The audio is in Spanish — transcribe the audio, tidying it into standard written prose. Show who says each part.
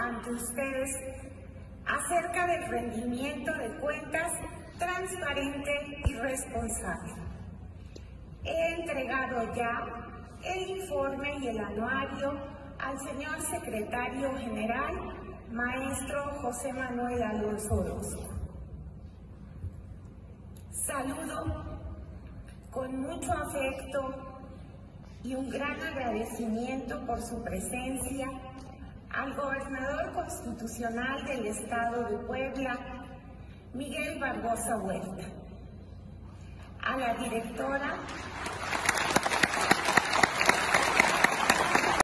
Speaker 1: ante ustedes acerca del rendimiento de cuentas transparente y responsable. He entregado ya el informe y el anuario al señor secretario general, maestro José Manuel Alonso Orozco. Saludo con mucho afecto y un gran agradecimiento por su presencia al gobernador constitucional del Estado de Puebla, Miguel Barbosa Huerta, a la directora